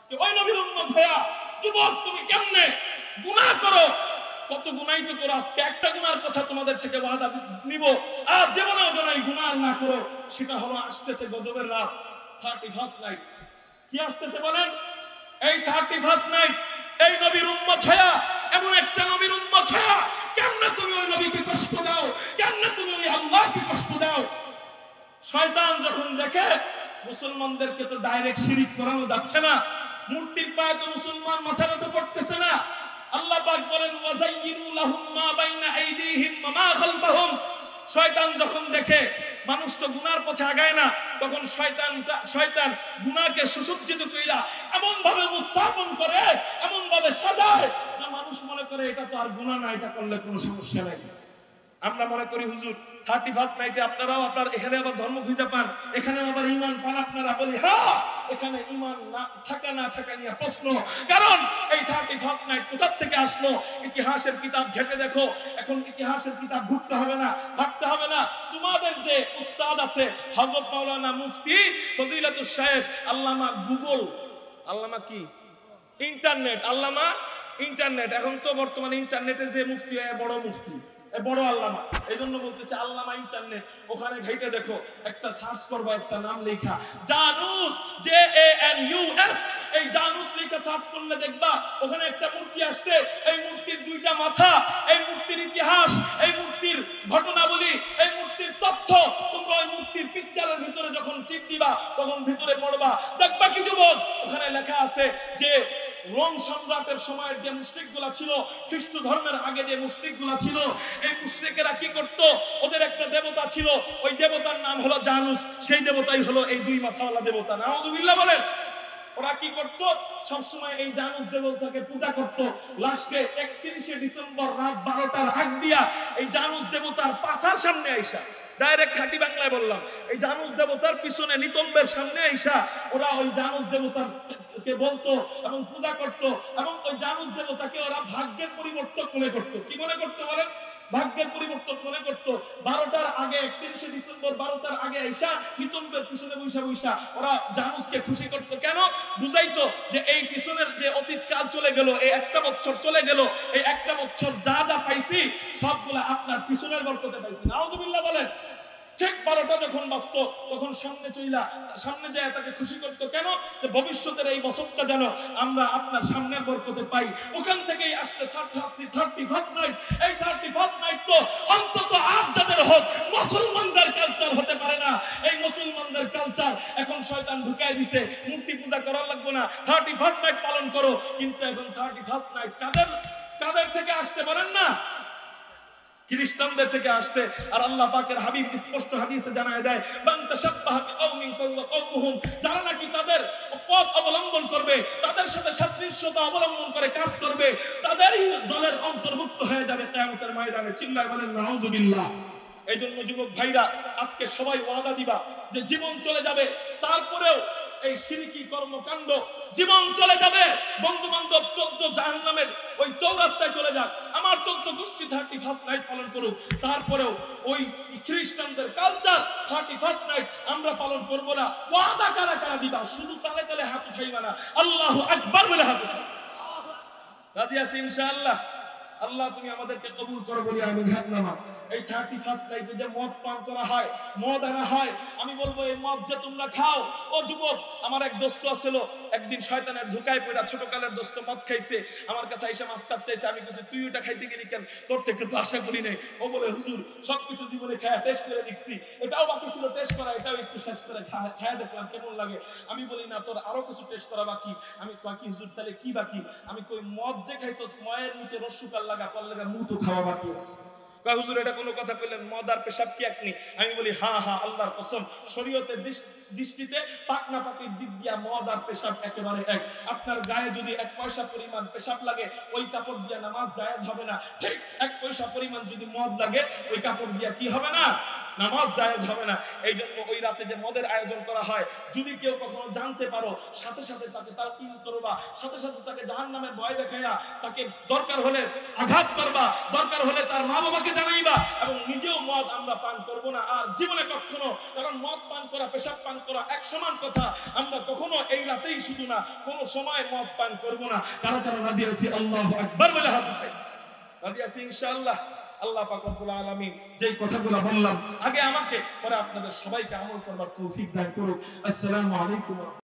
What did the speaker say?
আজকে ওই নবীর উম্মত হইয়া যুবক তুমি কেমনে গুনাহ করো, কত গুনাই তো করো। আজকে একটা গুনার কথা তোমাদের থেকে ওয়াদা নিব, আর জীবনেও যেন এই গুনাহ না করো। সেটা হলো আসতেছে গজবের রাত, 31st নাইট। কি আসতেছে বলেন? এই 31st নাইট। এই নবীর উম্মত হইয়া, এমন একটা নবীর উম্মত হইয়া কেমনে তুমি ওই নবীকে কষ্ট দাও, কেমনে তুমি ওই আল্লাহকে কষ্ট দাও? শয়তান যখন দেখে মুসলমানদেরকে তো ডাইরেক্ট শিরিক করানো যাচ্ছে না, মূর্তির পায়ে তো মুসলমান মাথা নত করতেছে না। আল্লাহ পাক বলেন ওয়াজাইয়িনু লাহুম মা বাইনা আইদিহিম ওয়া মা খালফাহুম। শয়তান যখন দেখে মানুষ তো গুনার পথে আগায় না, তখন শয়তান গুনাহকে সুসজ্জিত কইরা এমন ভাবে উপস্থাপন করে, এমন ভাবে সাজায় যে মানুষ মনে করে এটা তো আর গুনাহ না, এটা করলে কোনো সমস্যা নাই। আমরা মনে করি হুজুর 31st নাইটে আপনারাও আপনার এখানে আবার ধর্ম খুঁজে পান, এখানে আবার ঈমান পান। আপনারা বলি হ্যাঁ, এখানে ঈমান না থাকা না থাকা নিয়ে প্রশ্ন। কারণ এই 31st নাইট কোথা থেকে আসলো? ইতিহাসের কিতাব ঘেটে দেখো। এখন ইতিহাসের কিতাব ঘুরতে হবে না, ভাবতে হবে না। তোমাদের যে উস্তাদ আছে হযরত মাওলানা মুফতি ফজিলাতুল শাইখ আল্লামা গুগল, আল্লামা কি ইন্টারনেট, আল্লামা ইন্টারনেট। এখন তো বর্তমানে ইন্টারনেটে যে মুফতি হয় বড় মুফতি, বড় আল্লামা। এই জন্য বলতেছে আল্লামা ইন্টারনেট। ওখানে ঘেটে দেখো, একটা সার্চ করবা, একটা নাম লেখা জানুস, JANUS। এই জানুস লেখা সার্চ করলে দেখবা ওখানে একটা মূর্তি আসছে। এই মূর্তির দুইটা মাথা, এই মূর্তির ইতিহাস, এই মূর্তির ঘটনাবলী, এই মূর্তির তথ্য তোমরা ওই মূর্তির পিকচারের ভিতরে যখন টিপ দিবা তখন ভিতরে পড়বা, দেখবা কি যুবক ওখানে লেখা আছে যে রোম সম্রাটের সময়ের যে মুশরিকগুলা ছিল, খ্রিস্ট ধর্মের আগে যে মুশরিকগুলা ছিল, এই মুশরিকেরা কি করত? ওদের একটা দেবতা ছিল, ওই দেবতার নাম হলো জানুস। সেই দেবতাই হলো এই দুই মাথাওয়ালা দেবতা। নাউযুবিল্লাহ বলেন। ওরা কি করত? সব সময় এই জানুস দেবতাকে পূজা করত। লাস্টে 31শে ডিসেম্বর রাত 12টার আগ দিয়া এই জানুস দেবতার পাছার সামনে আইসা, ডাইরেক্ট খাঁটি বাংলায় বললাম, এই জানুস দেবতার পিছনে নিতম্বের সামনে আইসা ওরা ওই জানুস দেবতার কে বলতো এবং পূজা করত। এবং ওই জানুস দেবতাকে ওরা ভাগ্যের পরিবর্তন মনে করত। কি মনে করতে বলেন? ভাগ্যের পরিবর্তন মনে করত। 12টার আগে 31শে ডিসেম্বর 12টার আগে আইসা নিতম্বের পিছনে বৈশা ওরা জানুসকে খুশি করত। কেন? বুঝাইতো যে এই পিছনের যে অতীত কাল চলে গেল, এই একটা বছর চলে গেল, এই একটা বছর যা যা পাইছি সবগুলা আপনার পিছনের বরকতে পাইছি। নাউযুবিল্লাহ বলেন। ঠিক 12টা যখন বাজতো তখন সামনে যায় তাকে খুশি করতো। কেন? যে ভবিষ্যতের এই বছরটা যেন আমরা আপনার সামনের বরকতে পাই। ওখান থেকেই আসছে 31st নাইট। এই 31st নাইট তো অন্তত আজ যাদের হোক মুসলমানদের কালচার হতে পারে না। এই মুসলমানদের কালচার এখন শয়তান ঢুকাই দিছে। মূর্তি পূজা করার লাগবে না, 31st নাইট পালন করো। কিন্তু এখন 31st নাইট কাদের থেকে আসছে বলেন না? খ্রিস্টানদের থেকে আসছে। আর আল্লাহ পাকের হাবিব স্পষ্ট হাদিসে জানায় দেয়, মান তাশাব্বাহা বিকাউমিন ফাহুয়া কাওমুহুম। যারা নাকি তাদের পথ অবলম্বন করবে, তাদের সাথে সাদৃশ্যতা অবলম্বন করে কাজ করবে, তাদেরই দলের অন্তর্ভুক্ত হয়ে যাবে কিয়ামতের ময়দানে। চিল্লায় বলেন নাউযুবিল্লাহ। এই জন্য যুবক ভাইরা আজকে সবাই ওয়াদা দিবা যে জীবন চলে যাবে, তারপরেও এই শিরকি কর্মকাণ্ড জীবন চলে যাবে। বন্ধু বান্ধব 14 জাহান্নামের ওই চৌরাস্তায় চলে যাক, আমার 14 গোষ্ঠী 31st নাইট পালন করুক, তারপরেও ওই খ্রিস্টানদের কালচার 31st নাইট আমরা পালন করব না। ওয়াদা কারা কারা দিবা? শুধু তালে তালে হাত উঠাইবা না, আল্লাহু আকবার বলে হাত উঠাও। রাজি আছি ইনশাআল্লাহ? আল্লাহ তুমি আমাদেরকে কবুল করো বলি আমিন। হাত নামা। এই 31st নাইটে যে মদ পান করা হয়, মদ আনা হয়, আমি বলবো এই মদ যে তোমরা খাও, ও যুবক, আমার এক দোস্ত ছিল, একদিন শয়তানের ধোঁকায় পড়া, ছোটকালের দোস্ত মদ খাইছে, আমার কাছে আইসা মাফ চাইছে। আমি বলছি তুই ওটা খাইতে গেলি কেন? তোর থেকে তো আশা করি নাই। ও বলে হুজুর সবকিছু জীবনে খায়া টেস্ট করে দেখছি, এটাও বাকি ছিল টেস্ট করা, এটাও একটু শেষ করে খায়া দেখলাম কেমন লাগে। আমি বলি না, তোর আরো কিছু টেস্ট করা বাকি। আমি কি হুজুর তাহলে কি বাকি? আমি কই মদ যে খাইছস, ময়ের নিচে রস্যুকাল লাগা, তোর লাগা মুখ তো খাওয়া বাকি আছে। হুজুর এটা কোনো কথা কইলেন? মদ আর পেশাব কি একনি? আমি বলি হ্যাঁ হ্যাঁ, আল্লাহর কসম, শরীয়তের দৃষ্টিতে পাকনা পাকির দিক দিয়া মদ আর পেশাব একেবারে এক। আপনার গায়ে যদি 1 পয়সা পরিমাণ পেশাব লাগে, ওই কাপড় দিয়া নামাজ জায়েজ হবে না। ঠিক 1 পয়সা পরিমাণ যদি মদ লাগে, ওই কাপড় দিয়া কি হবে না? নামাজ জায়েজ হবে না। এই জন্য ওই রাতে যে মদের আয়োজন করা হয়, যদি কেউ কখনো জানতে পারো, সাথে সাথে তাকে তালকিন করবা, সাথে সাথে তাকে জাহান্নামের ভয় দেখাইয়া তাকে দরকার হলে আঘাত করবা, দরকার হলে তার মা বাবাকে জানাইবা, এবং নিজেও মদ আমরা পান করব না আর জীবনে কখনো। কারণ মদ পান করা, পেশাব পান করা এক সমান কথা। আমরা কখনো এই রাতেই শুধু না, কোনো সময় মদ পান করব না। কারো কারো রাজি আছি? আল্লাহু আকবার বলে হাত উঠাই। রাজি আছি ইনশাআল্লাহ। আল্লাহ পাক রব্বুল আলামিন যেই কথাগুলো বললাম আগে আমাকে, পরে আপনাদের সবাইকে আমল করবার তৌফিক দান করুন। আসসালামু আলাইকুম।